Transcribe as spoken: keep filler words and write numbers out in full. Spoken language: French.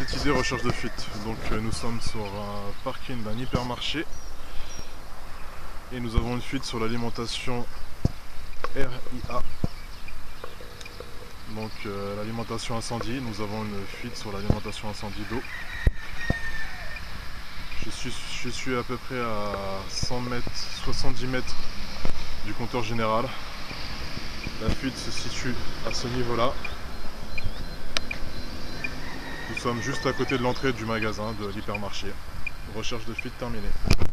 petite idée recherche de fuite. Donc euh, nous sommes sur un parking d'un hypermarché et nous avons une fuite sur l'alimentation R I A. Donc euh, l'alimentation incendie, nous avons une fuite sur l'alimentation incendie d'eau. Je suis, je suis à peu près à cent mètres, soixante-dix mètres du compteur général. La fuite se situe à ce niveau-là. Nous sommes juste à côté de l'entrée du magasin de l'hypermarché. Recherche de fuite terminée.